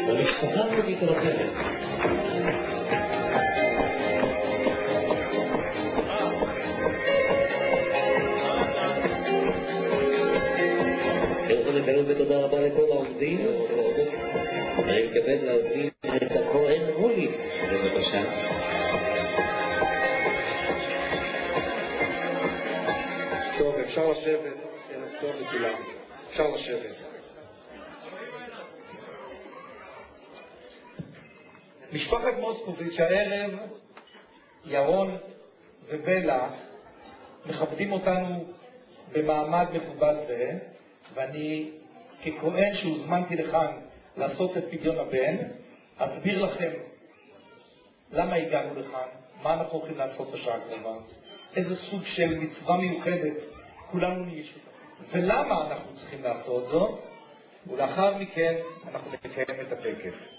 המשפחה מתרחבת. צריך לדבר בתודה רבה לכל העובדים. אני מקבל להוביל את הכהן רוני, בבקשה. טוב, אפשר לשבת, ערב טוב לכולם. אפשר לשבת. משפחת מוסקוביץ' הערב, ירון ובלה מכבדים אותנו במעמד מכובד זה, ואני ככהן שהוזמנתי לכאן לעשות את פדיון הבן, אסביר לכם למה הגענו לכאן, מה אנחנו הולכים לעשות בשעה הקרובה, איזה סוג של מצווה מיוחדת כולנו נהיה שותפים, ולמה אנחנו צריכים לעשות זאת, ולאחר מכן אנחנו נקיים את הטקס.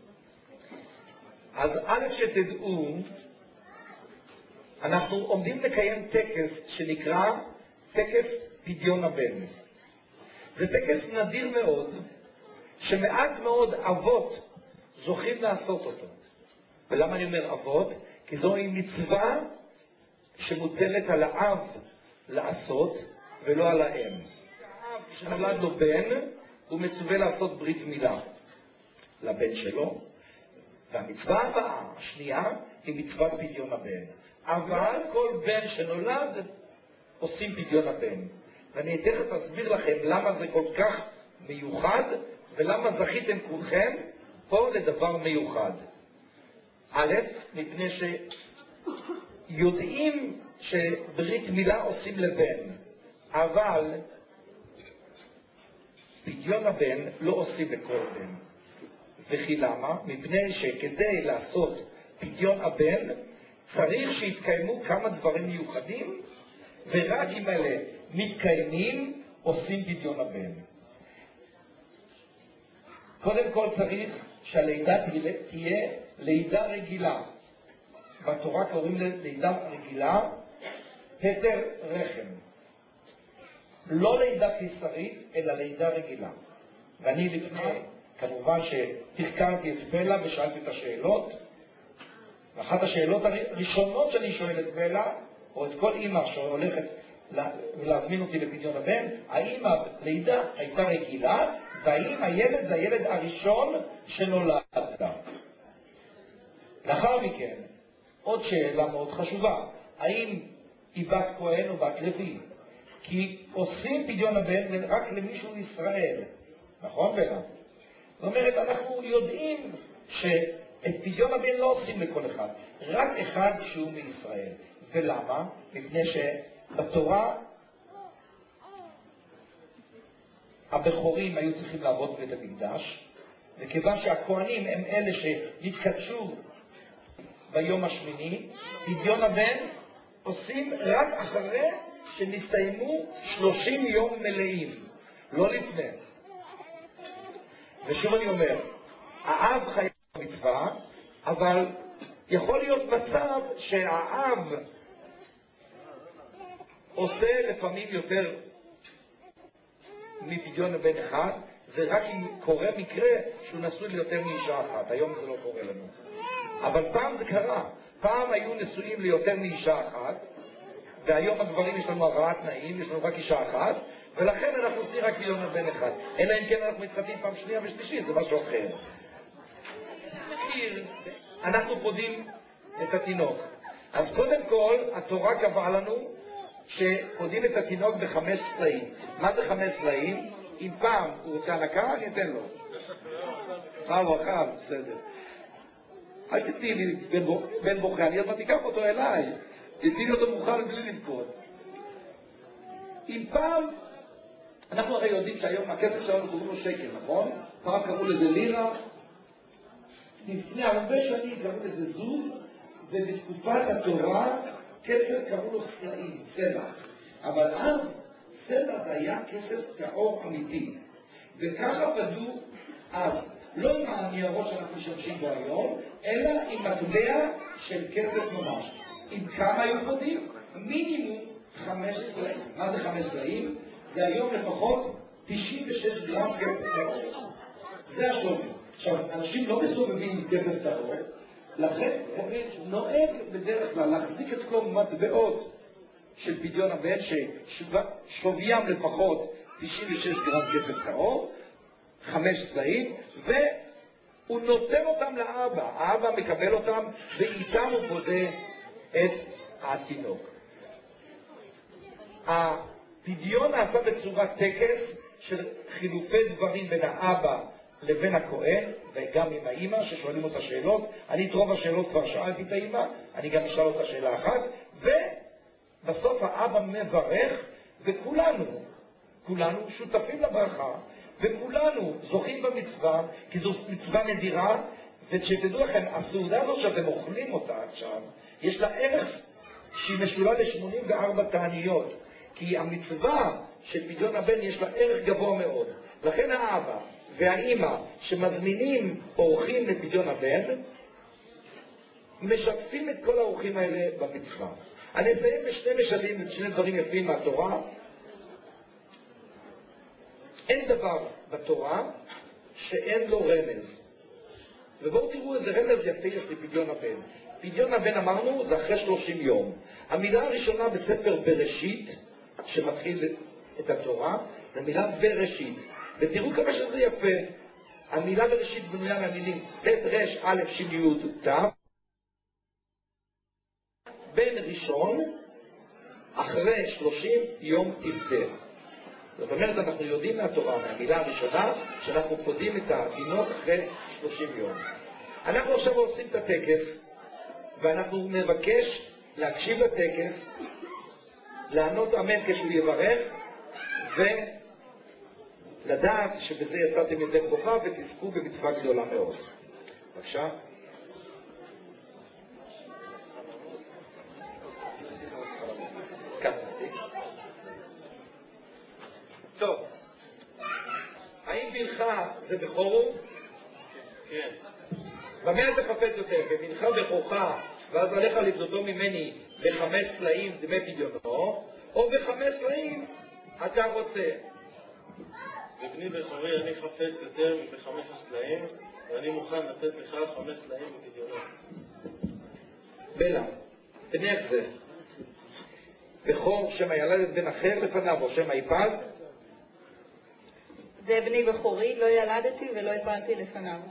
אז א' שתדעו, אנחנו עומדים לקיים טקס שנקרא טקס פדיון הבן. זה טקס נדיר מאוד, שמעט מאוד אבות זוכים לעשות אותו. ולמה אני אומר אבות? כי זוהי מצווה שמוטלת על האב לעשות ולא על האם. האב שנולד לו בן, הוא מצווה לעשות ברית מילה לבן שלו, והמצווה הבאה, השנייה, היא מצוות פדיון הבן. אבל כל בן שנולד עושים פדיון הבן. ואני תכף אסביר לכם למה זה כל כך מיוחד, ולמה זכיתם כולכם פה לדבר מיוחד. א', מפני שיודעים שברית מילה עושים לבן, אבל פדיון הבן לא עושים לכל בן. וכי למה? מפני שכדי לעשות פדיון הבן צריך שיתקיימו כמה דברים מיוחדים, ורק אם אלה מתקיימים עושים פדיון הבן. קודם כל צריך שהלידה תהיה לידה רגילה. בתורה קוראים ללידה רגילה פטר רחם. לא לידה קיסרית, אלא לידה רגילה. ואני לפני, כמובן שתחקרתי את בלה ושאלתי את השאלות, ואחת השאלות הראשונות שאני שואל את בלה, או את כל אמא שהולכת להזמין אותי לפדיון הבן, האם הלידה הייתה רגילה, והאם הילד זה הילד הראשון שנולד. לאחר מכן, עוד שאלה מאוד חשובה, האם היא בת כהן או בת לוי? כי עושים פדיון הבן רק למישהו ישראל, נכון בלה? זאת אומרת, אנחנו יודעים שאת פדיון הבן לא עושים לכל אחד, רק אחד שהוא מישראל. ולמה? מפני שבתורה הבכורים היו צריכים לעבוד בבית המקדש, וכיוון שהכהנים הם אלה שהתקדשו ביום השמיני, פדיון הבן עושים רק אחרי שנסתיימו 30 יום מלאים, לא לפני. ושוב אני אומר, האב חייב מצווה, אבל יכול להיות מצב שהאב עושה לפעמים יותר מפדיון הבן אחד, זה רק אם קורה מקרה שהוא נשוי ליותר מאישה אחת. היום זה לא קורה לנו. אבל פעם זה קרה. פעם היו נשואים ליותר מאישה אחת, והיום הגברים יש לנו הרעת תנאים, יש לנו רק אישה אחת, ולכן אנחנו עושים רק פדיון הבן אחד. אלא אם כן אנחנו מתחתנים פעם שנייה ושלישית, זה משהו אחר. אנחנו פודים את התינוק. אז קודם כל, התורה קבעה לנו שפודים את התינוק ב5 סלעים. מה זה 5 סלעים? אם פעם הוא רוצה הנקה, אני אתן לו. הוא אכל? בסדר. אל תתני לי בן בוכה, אני עוד מה תיקח אותו אליי. תתני לי אותו מוכן בלי לבכות. אם פעם, אנחנו הרי יודעים שהיום הכסף שלנו קוראים לו שקל, נכון? פעם קראו לזה לירה, לפני הרבה שנים קראו לזה זוז, ובתקופת התורה כסף קראו לו סלעים, סלע. אבל אז סלע זה היה כסף טהור אמיתי. וככה פדו אז, לא עם הניירות שאנחנו משתמשים בו היום, אלא עם מטבע של כסף ממש. עם כמה היו פודים? מינימום 5 סלעים. מה זה 5 סלעים? זה היום לפחות 96 גרם כסף טהור. זה השווי. עכשיו, אנשים לא מסתובבים עם כסף טהור, לכן נוהג בדרך כלל להחזיק אצלו מטבעות של פדיון הבן, ששוויים לפחות 96 גרם כסף טהור, 5 צבעים, והוא נותן אותם לאבא. האבא מקבל אותם, ואיתם הוא פודה את התינוק. הפדיון נעשה בצורת טקס של חילופי דברים בין האבא לבין הכהן, וגם עם האמא ששואלים אותה שאלות. אני את רוב השאלות כבר שאלתי את האמא, אני גם אשאל אותה שאלה אחת, ובסוף האבא מברך, וכולנו שותפים לברכה, וכולנו זוכים במצווה, כי זו מצווה נדירה, ושתדעו לכם, הסעודה הזו שאתם אוכלים אותה עכשיו, יש לה ערך שהיא משולה ל-84 תעניות, כי המצווה של פדיון הבן יש לה ערך גבוה מאוד. לכן האבא והאימא שמזמינים אורחים לפדיון הבן, משתפים את כל האורחים האלה במצווה. אני אסיים בשני משלים, שני דברים יפים מהתורה. אין דבר בתורה שאין לו רמז. ובואו תראו איזה רמז יפה יש לפדיון הבן. פדיון הבן אמרנו זה אחרי 30 יום. המילה הראשונה בספר בראשית, שמתחיל את התורה, זה מילה בראשית. ותראו כמה שזה יפה. המילה בראשית בנויה מהמילים ב' ר' א' ש' י' ת', בן ראשון אחרי 30 יום תפדה. זאת אומרת, אנחנו יודעים מהתורה, מהמילה הראשונה, שאנחנו פודים את התינוק אחרי 30 יום. אנחנו עכשיו עושים את הטקס, ואנחנו נבקש להקשיב לטקס, לענות אמן כשהוא יברך, ולדעת שבזה יצאתם ידי חובה ותזכו במצווה גדולה מאוד. בבקשה. כאן נסתיק. טוב, האם בנך זה בכורו? כן. במה אתה חפץ יותר? בבנך בכורך, ואז עליך לבדותו ממני ב5 סלעים דמי פדיונו, או ב5 סלעים אתה רוצה? בבני בכורי אני חפץ יותר מב5 סלעים, ואני מוכן לתת לך 5 סלעים בפדיונו. בלה, תניח זה. בכור שם הילדת בן אחר לפניו, או שם היפד? זה בני בכורי, לא ילדתי ולא הפלתי לפניו.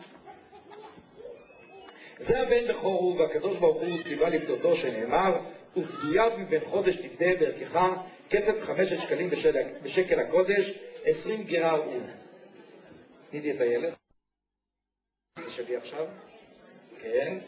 זה הבן בכור הוא, והקדוש ברוך הוא ציווה לפדותו, שנאמר, ופדויו מבן חודש תפדה בערכך, כסף 5 שקלים בשקל הקודש, 20 גרה הוא. תניתי את הילד. זה שלי עכשיו? כן.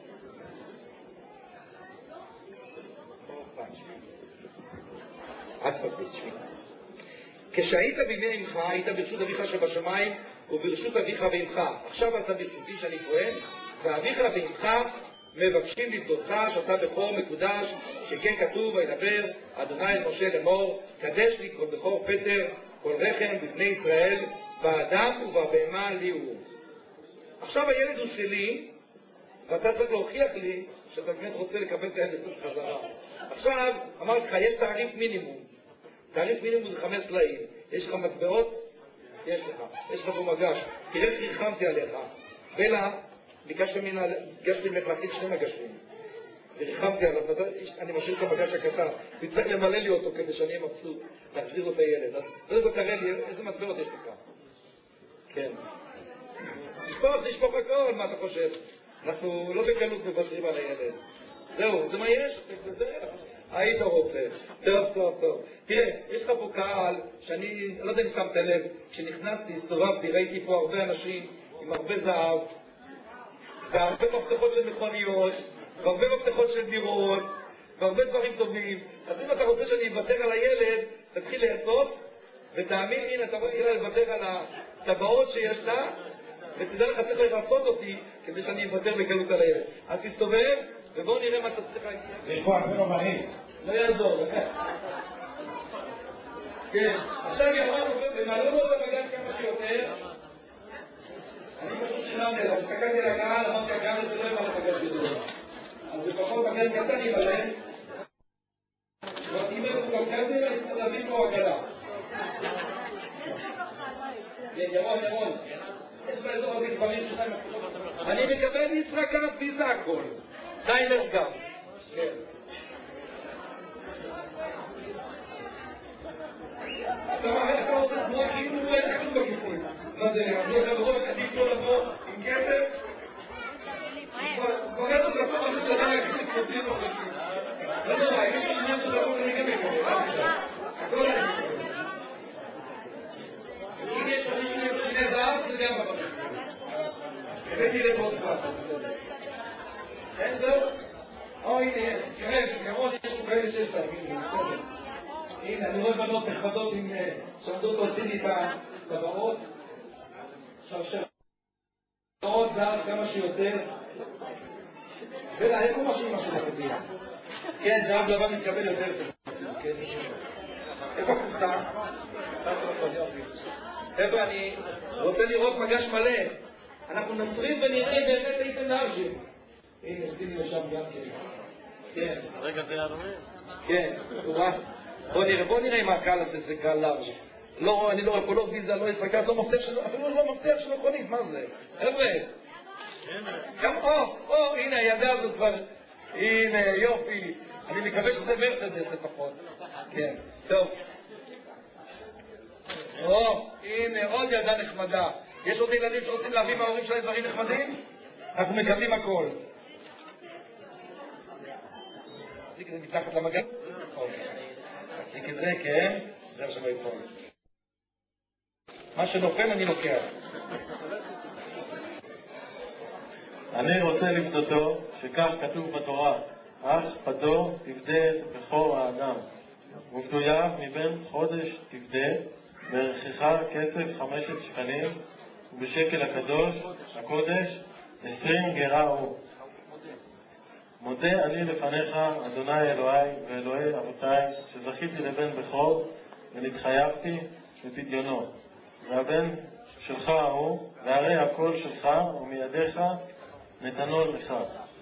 עד פרטיס שמי. כשהיית בימי אמך, היית ברשות אביך שבשמיים וברשות אביך ואמך. עכשיו אתה ברשותי שאני כהן, ואביך ואמך מבקשים לפדותך שאתה בכור מקודש, שכן כתוב וידבר אדוני אל משה לאמור, קדש לי כל בכור פטר, כל רחם בבני ישראל, באדם ובבהמה לי הוא. עכשיו הילד הוא שלי, ואתה צריך להוכיח לי שאתה באמת רוצה לקבל את הילד אצלך חזרה. עכשיו, אמרתי לך, יש תעריף מינימום. תעריף מינימום זה 5 סלעים. יש לך מטבעות? יש לך. יש לך פה מגש. תראה איך ריחמתי עליך. בלה, ביקשתי ממך להכין 2 מגשים. וריחמתי עליו, אני משאיר את המגש הקטן. וצריך למלא לי אותו כדי שאני אהיה מבסוט. להחזיר לו את הילד. אז תראה לי איזה מטבעות יש לך. כן. נשפוך הכל, מה אתה חושב? אנחנו לא בקלות מוותרים על הילד. זהו, זה מה יש, וזה היית רוצה. טוב. תראה, יש לך פה קהל שאני, לא יודע אם שמת לב, כשנכנסתי, הסתובבתי, ראיתי פה הרבה אנשים עם הרבה זהב, והרבה מפתחות של מכוניות, והרבה מפתחות של דירות, והרבה דברים טובים. אז אם אתה רוצה שאני אוותר על הילד, תתחיל לאסוף, ותאמין לי, אתה רואה לה לוותר על הטבעות שיש לה, ותדע לך צריך לרצות אותי כדי שאני אוותר בקלות על הילד. אז תסתובב, ובואו נראה מה תצליח להגיד. יש פה הרבה רמאים. לא יעזור. כן, עכשיו ירדנו ומעלו לו את המגש כמה שיותר. אני פשוט נראה אליו, הסתכלתי על הקהל, אמרתי, הקהל הזה לא יבוא למגש גדול. אז זה פחות מגש קטן יבלם. אם הוא גם כזה, אני צריך להביא פה עגלה. ירון, יש באזור הזה גברים שלכם. אני מקבל ישראכרט ויזה הכל. דיילרס גם. כן. אתה עושה תנועה כאילו אין לך כלום בכיסים. מה זה, נעמדו לך בראש, עדיף לא לבוא עם כסף? כבר 10 דקות אחרי זה עדיין הכסף מוצאים לו חלקים. לא נורא, אם יש לך 2 דקות אני גם יכול. הכל אני יכול. אם יש לך שני זהב, זה גם בבקשה. הבאתי לפה צפת, בסדר. אין זהו? הנה יש, תראה, בקרון יש פה כאלה שיש להם, הנה, בסדר. הנה, אני רואה בנות נכבדות שעמדות להוציא לי את הטבעות. שרשראות זהב כמה שיותר. בלה, איפה משהו משהו לחבייה? כן, זהב לבן מתקבל יותר טוב. איפה הכוסה? חבר'ה, אני רוצה לראות מגש מלא. אנחנו נסריד ונראה באמת איתן לארג'ים. הנה, שימי לשם גם כן. כן. רגע, זה ירמי? כן, בוא נראה אם הקהל הזה זה קהל לארג'. לא, אני לא רואה פה לא ויזה, לא ישראכרט, לא מפתח שלו, אפילו לא מפתח של מכונית, מה זה? חבר'ה, הנה, הילדה הזאת כבר, הנה, יופי. אני מקווה שזה מרצדס לפחות. כן, טוב. הנה, עוד ילדה נחמדה. יש עוד ילדים שרוצים להביא מההורים שלהם דברים נחמדים? אנחנו מקבלים הכל. תחזיק את זה מתחת למגן? אוקיי. תחזיק את זה, כן? זה עכשיו היפול. מה שנופל אני לוקח. אני רוצה לפדותו, שכך כתוב בתורה, אך פדו תפדה את בכור האדם, ופדויו מבין חודש תפדה, בערכך כסף 5 שקלים, ובשקל הקודש 20 גרה הוא. מודה אני לפניך, אדוני אלוהי ואלוהי אבותיי, שזכיתי לבן בכור ונתחייבתי בפדיונו. והבן שלך הוא, והרי הכל שלך ומידיך נתנו לך.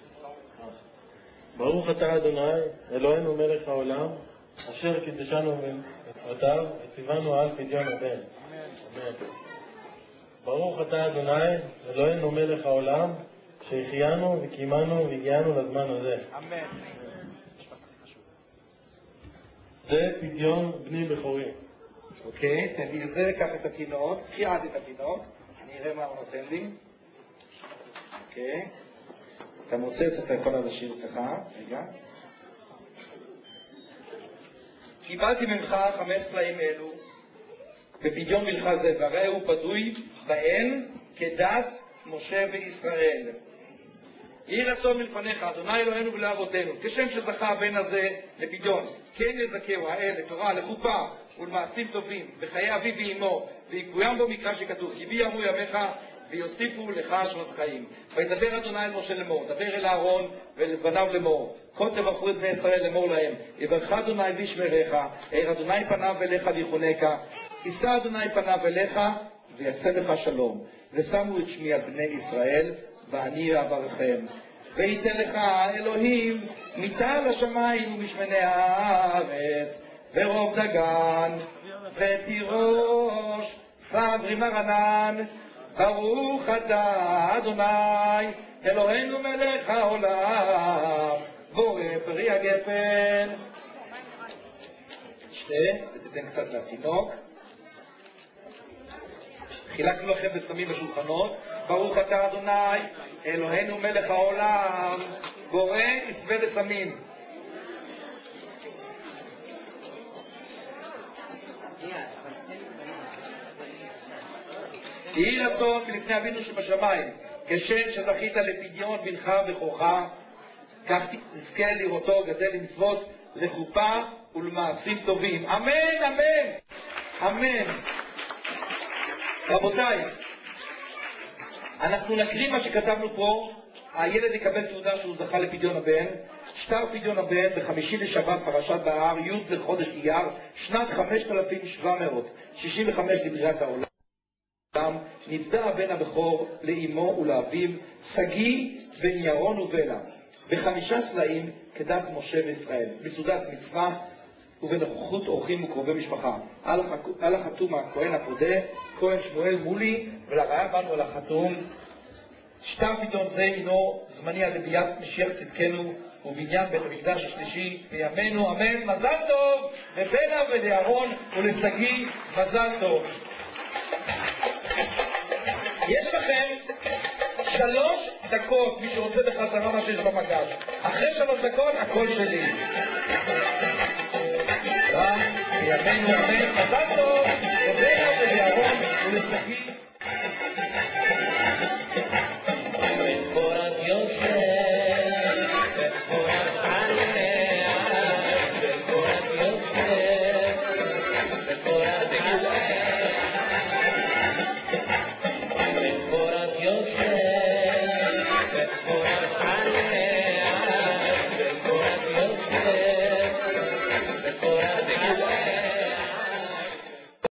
ברוך אתה אדוני, אלוהינו מלך העולם, אשר קידשנו במצוותיו וציוונו על פדיון הבן. אמן. ברוך אתה אדוני, אלוהינו מלך העולם, שהחיינו וקיימנו והגיענו לזמן הזה. אמן. זה פדיון בני בכורי. אוקיי, תן לי את זה, קח את התינוק, קחי עד את התינוק, אני אראה מה הוא נותן לי. אוקיי. אתה מוצץ, אתה יכול להשאיר אצלך, רגע. קיבלתי ממך 5 סלעים אלו, בפדיון מלך זה, והרי הוא פדוי בהן כדת משה וישראל. יהי רצון מלפניך, אדוני אלוהינו ולאבותינו, כשם שזכה הבן הזה לפדיון, כן יזכהו האל לתורה, לחופה ולמעשים טובים, בחיי אביו ואמו, ויקוים בו מקרא שכתוב, כי בי יאמרו ימיך ויוסיפו לך שנות חיים. וידבר אדוני אל משה לאמור, דבר אל אהרון ולבניו לאמור, כה תברכו את בני ישראל לאמור להם, יברך אדוני וישמרך, האיר אדוני פניו אליך ויחונך, יישא אדוני פניו אליך ויעשה לך שלום. ושמו את שמי על בני ישראל, ואני אברכם. ויתן לך אלוהים מטל השמיים ומשמני הארץ, ורוב דגן ותירוש סברי מרנן. ברוך אתה אדוני אלוהינו מלך העולם, בורא פרי הגפן. שתה ותתן קצת לתינוק. חילקנו לכם ושמים בשולחנות. ברוך אתה אדוני אלוהינו מלך העולם, בורא עשבי ושמים. יהי רצון מלפני אבינו שבשמיים, כשם שזכית לפדיון בנך בכורך, כך תזכה לראותו גדל למצוות, לחופה ולמעשים טובים. אמן, אמן, אמן. רבותיי, אנחנו נקריא מה שכתבנו פה. הילד יקבל תעודה שהוא זכה לפדיון הבן. שטר פדיון הבן בחמישי לשבת פרשת בהר, י' לחודש אייר, שנת 5765 לבריאת העולם. נפדה הבן הבכור לאמו ולאביו, שגיא בן ירון ובלה, ב5 סלעים כדת משה וישראל, בסעודת מצווה. ובנוכחות אורחים וקרובי משפחה. על החתום הכהן הפודה, כהן שמואל מולי, ולראיה באנו על החתום. שטר פתאום זה הינו זמני על לביאת משיח צדקנו ובניין בית המקדש השלישי בימינו, אמן. מזל טוב לבנה ולאהרון ולשגיא, מזל טוב. יש לכם 3 דקות, מי שרוצה בחזרה מה שיש במגש. אחרי 3 דקות הכל שלי. בימינו, אמן. מזל טוב לבנה ולאהרון ולשגיא. Thank you.